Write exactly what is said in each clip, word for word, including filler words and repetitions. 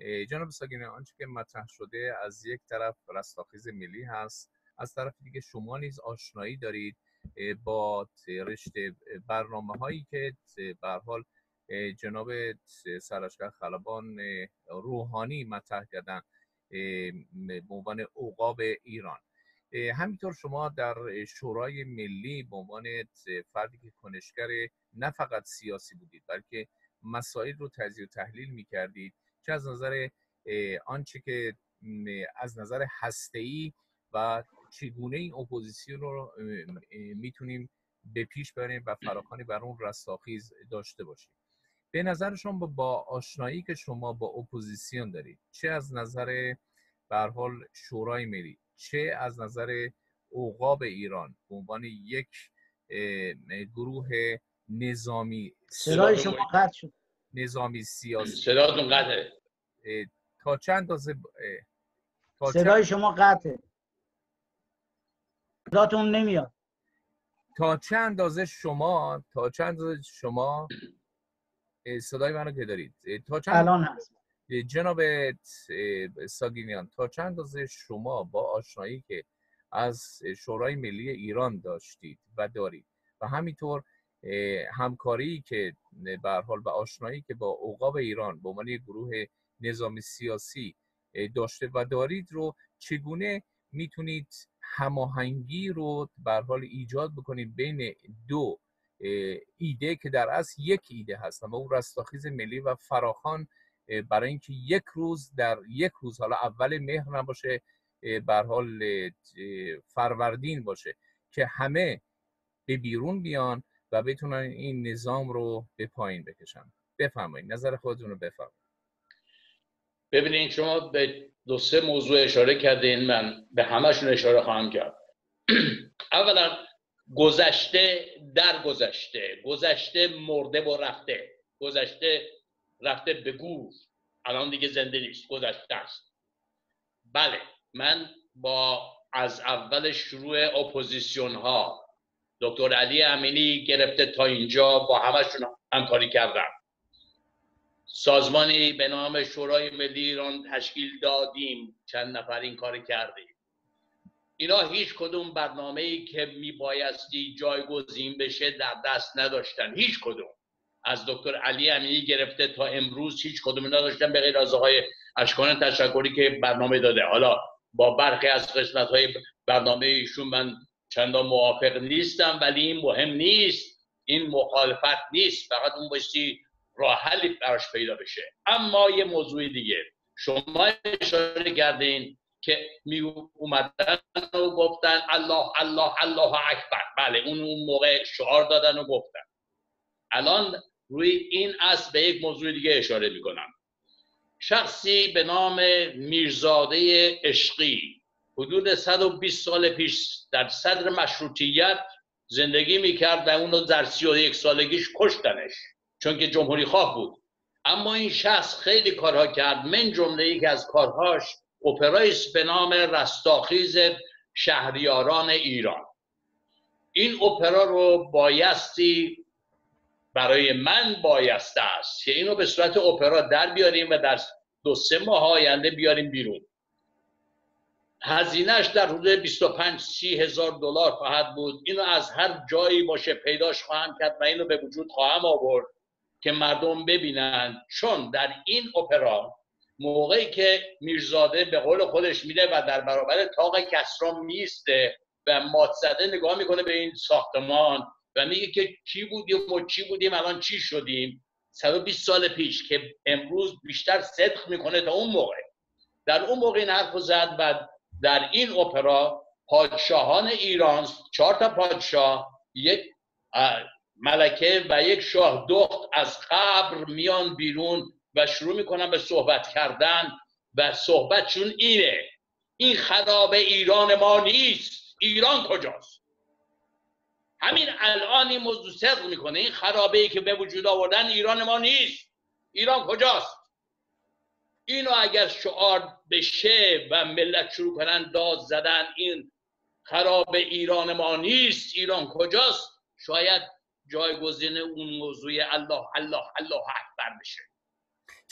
جناب ساگینیان، آنچه که مطرح شده از یک طرف رستاخیز ملی هست، از طرف دیگه شما نیز آشنایی دارید با رشته برنامه هایی که به هر حال جناب سرلشکر خلبان روحانی مطرح کردن به عنوان عقاب ایران. همینطور شما در شورای ملی به عنوان فردی که کنشگر نه فقط سیاسی بودید بلکه مسائل رو تجزیه و تحلیل می‌کردید، چه از نظر آنچه که از نظر هسته‌ای و چگونه این اپوزیسیون رو میتونیم به پیش بریم و فراخوانی بر اون رستاخیز داشته باشیم. به نظر شما با آشنایی که شما با اپوزیسیون دارید، چه از نظر به هر حال شورای ملی، چه از نظر عقاب ایران به عنوان یک گروه نظامی صدای شما قطع شد، نظامی سیاسی، صداتون قطعه، تا چند اندازه تا صدای چند... شما قطعه، صداتون نمیاد. تا چند اندازه شما تا چند اندازه شما صدای منو که دارید، تا چند الان هست جناب ساگینیان، تا چند اندازه شما با آشنایی که از شورای ملی ایران داشتید و دارید و همینطور همکاری که به هر حال و آشنایی که با عقاب ایران به عنوان یک گروه نظامی سیاسی داشته و دارید رو، چگونه میتونید هماهنگی رو به هر حال ایجاد بکنید بین دو ایده که در اصل یک ایده هستن و اون رستاخیز ملی و فراخوان، برای اینکه یک روز در یک روز، حالا اول مهر نباشه، به هر حال فروردین باشه، که همه به بیرون بیان و بتونن این نظام رو به پایین بکشن. بفرمایید نظر خودتون رو بفرمایید. ببینید شما به دو سه موضوع اشاره کردین، من به همشون اشاره خواهم کرد. اولا گذشته در گذشته، گذشته مرده و رفته، گذشته رفته به گور، الان دیگه زنده نیست، گذشته است. بله، من با از اول شروع اپوزیسیون ها، دکتر علی امینی گرفته تا اینجا، با همشون همکاری کردم. سازمانی به نام شورای ملی ایران تشکیل دادیم، چند نفر این کار کردیم. اینا هیچ کدوم برنامه‌ای که میبایستی جایگزین بشه در دست نداشتن، هیچ کدوم. از دکتر علی امینی گرفته تا امروز هیچ کدوم نداشتن، به غیر از آقای اشکان تشکری که برنامه داده. حالا با برخی از قسمت‌های برنامه ایشون من چندان موافق نیستم، ولی این مهم نیست، این مخالفت نیست، فقط اون بایستی راه حلی براش پیدا بشه. اما یه موضوع دیگه، شما اشاره کردین که می اومدن و گفتن الله الله الله اکبر. بله، اون اون موقع شعار دادن و گفتن. الان روی این اصل به یک موضوع دیگه اشاره میکنم. شخصی به نام میرزاده عشقی حدود صد و بیست سال پیش در صدر مشروطیت زندگی میکرد و اونو در سی و یک سالگیش کشتنش، چون که جمهوری خواه بود. اما این شخص خیلی کارها کرد، من جمله یکی از کارهاش اپرایی است به نام رستاخیز شهریاران ایران. این اپرا رو بایستی، برای من بایسته است که اینو به صورت اپرا در بیاریم و در دو سه ماه آینده بیاریم بیرون. هزینهش در حدود بیست و پنج سی هزار دلار خواهد بود. اینو از هر جایی باشه پیداش خواهم کرد و اینو به وجود خواهم آورد که مردم ببینن. چون در این اپرا موقعی که میرزاده به قول خودش میده و در برابر طاق کسری میسته و مات زده نگاه میکنه به این ساختمان و میگه که کی بودیم و چی بودیم الان چی شدیم، صد و بیست سال پیش، که امروز بیشتر صدق میکنه تا اون موقع. در اون موقع این حرف زد و در این اپرا پادشاهان ایران، چهار تا پادشاه، یک ملکه و یک شاه دخت از قبر میان بیرون و شروع میکنن به صحبت کردن و صحبتشون اینه: این خراب ایران ما نیست، ایران کجاست؟ همین الان این موضوع صدق میکنه. این خرابه ای که به وجود آوردن ایران ما نیست، ایران کجاست؟ اینو اگر شعار بشه و ملت شروع کنن داد زدن این خراب ایران ما نیست، ایران کجاست، شاید جایگزین اون موضوع الله الله الله اکبر بشه.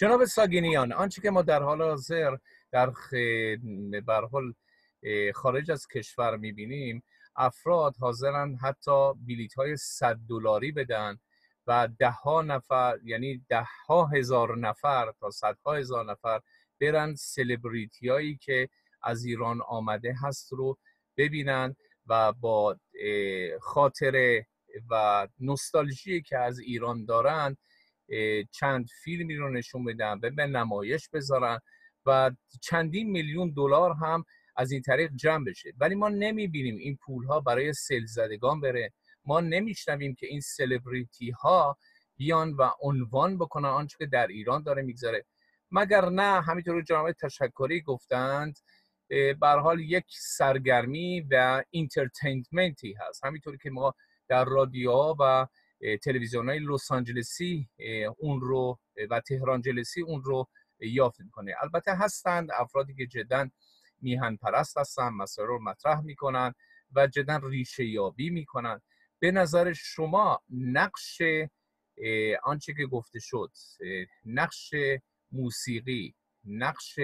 جناب ساگینیان، آنچه که ما در حال حاضر در خ... به هر حال خارج از کشور میبینیم، افراد حاضرن حتی بلیط های صد دلاری بدن و ده ها نفر، یعنی ده ها هزار نفر تا صدها هزار نفر برن سلبریتی هایی که از ایران آمده هست رو ببینن و با خاطره و نوستالژی که از ایران دارن چند فیلمی رو نشون بدن، به نمایش بذارن و چندین میلیون دلار هم از این طریق جمع بشه. ولی ما نمیبینیم این پول ها برای سیل زدگان بره. ما نمیشنویم که این سلبریتی ها بیان و عنوان بکنن آنچه که در ایران داره میگذره. مگر نه همینطور جناب تشکری گفتند به هر حال یک سرگرمی و اینترتینمنتی هست، همینطوری که ما در رادیوها و تلویزیون‌های لس آنجلسی اون رو و تهران جلسی اون رو یافت میکنه. البته هستند افرادی که جداً میهن پرست هستن، مسائل رو مطرح میکنن و جداً ریشه یابی میکنن. به نظر شما نقش آنچه که گفته شد، نقش موسیقی، نقش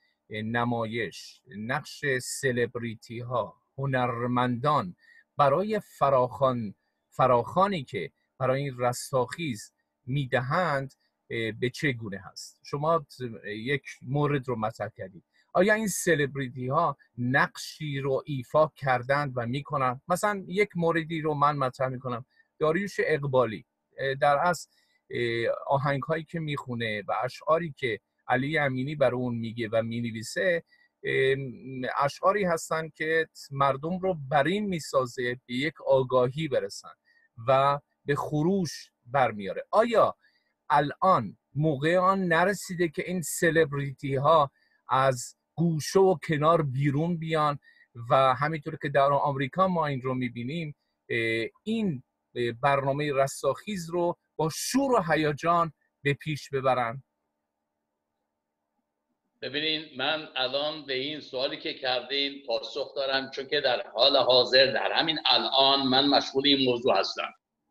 نمایش، نقش سلبریتی ها، هنرمندان برای فراخوان فراخوانی که برای این رستاخیز میدهند به چه گونه هست؟ شما یک مورد رو مطرح کردید. آیا این سلبریتی ها نقشی رو ایفا کردند و میکنن؟ مثلا یک موردی رو من مطرح میکنم، داریوش اقبالی در اصل آهنگ هایی که میخونه و اشعاری که علی امینی بر اون میگه و مینویسه اشعاری هستن که مردم رو بر این میسازه به یک آگاهی برسن و به خروش برمیاره. آیا الان موقع آن نرسیده که این سلبریتی ها از گوشه و کنار بیرون بیان و همینطور که در آمریکا ما این رو میبینیم این برنامه رستاخیز رو با شور و هیجان به پیش ببرن؟ ببینین، من الان به این سوالی که کردین پاسخ دارم، چون که در حال حاضر در همین الان من مشغول این موضوع هستم.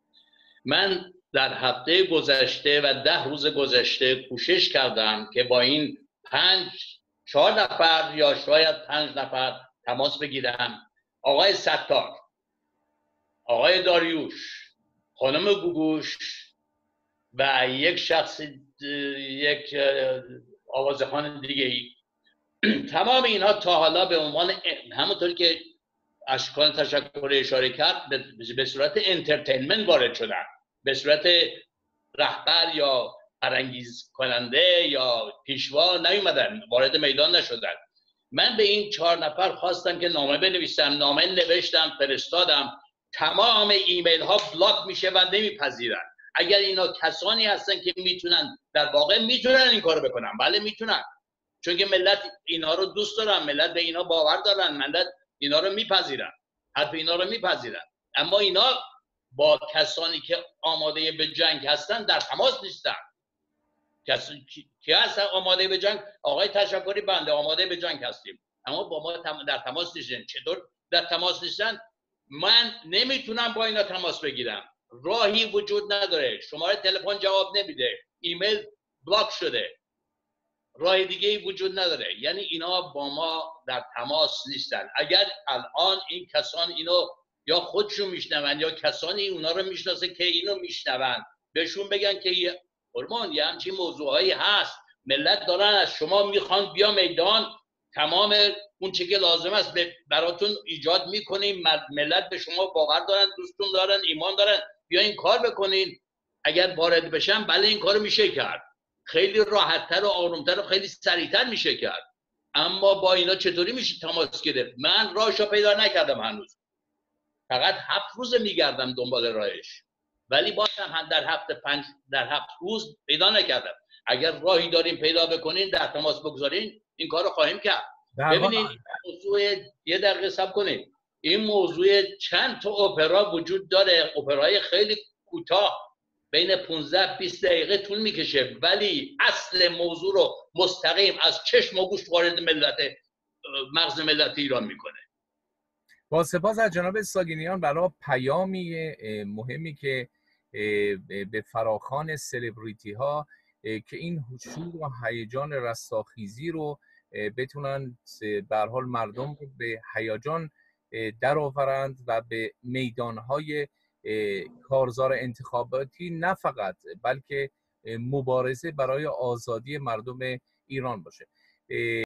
من در هفته گذشته و ده روز گذشته کوشش کردم که با این پنج چهار نفر یا شاید پنج نفر تماس بگیرم. آقای ستار، آقای داریوش، خانم گوگوش و یک شخص یک آوازخوان دیگه ای. تمام اینها تا حالا به عنوان همونطوری که اشکان تشکر اشاره کرد به صورت انترتینمنت وارد شدن، به صورت رهبر یا برانگیز کننده یا پیشوا نیومدن، وارد میدان نشدن. من به این چهار نفر خواستم که نامه بنویسم، نامه نوشتم، فرستادم. تمام ایمیل ها بلاک میشه و نمیپذیرن. اگر اینا کسانی هستن که میتونن، در واقع میتونن این کارو بکنن، بله میتونن، چون که ملت اینا رو دوست دارن، ملت به اینا باور دارن، ملت اینا رو میپذیرن، حرف اینا رو میپذیرن. اما اینا با کسانی که آماده به جنگ هستن در تماس نیستن. کسی که هستن آماده به جنگ؟ آقای تشکری بنده آماده به جنگ هستیم، اما با ما در تماس نیستن. چطور در تماس نیستن؟ من نمیتونم با اینا تماس بگیرم، راهی وجود نداره، شماره تلفن جواب نمیده، ایمیل بلاک شده، راه دیگه ای وجود نداره. یعنی اینا با ما در تماس نیستن. اگر الان این کسان اینو یا خودشون میشنون یا کسانی اونا رو میشناسه که اینو میشنون، بهشون بگن که قربان یه همچین موضوعایی هست، ملت دارن از شما میخوان بیا میدان، تمام اون چه که لازم است براتون ایجاد میکنیم، ملت به شما باور دارن، دوستون دارن، ایمان دارن، بیا این کار بکنین. اگر وارد بشن بله این کارو میشه کرد، خیلی راحت‌تر و آرومتر و خیلی سریعتر میشه کرد. اما با اینا چطوری میشه تماس گرفت؟ من راهشو پیدا نکردم هنوز، فقط هفت روز میگردم دنبال راهش، ولی باز هم در هفت پنج در هفت روز پیدا نکردم. اگر راهی دارین پیدا بکنین، در تماس بگذارین، این کارو خواهیم کرد. ببینید موضوع، یه دقیقه صبر کنید، این موضوع چند تا اپرا وجود داره، اپرای خیلی کوتاه بین پانزده بیست دقیقه طول میکشه، ولی اصل موضوع رو مستقیم از چشم و گوش وارد ملت مغز ملت ایران میکنه. با سپاس از جناب ساگینیان برای پیامی مهمی که به فراخوان سلبریتی ها که این شور و هیجان رستاخیزی رو بتونن به هر حال مردم رو به هیجان درآورند و به میدانهای کارزار انتخاباتی نه فقط بلکه مبارزه برای آزادی مردم ایران باشه.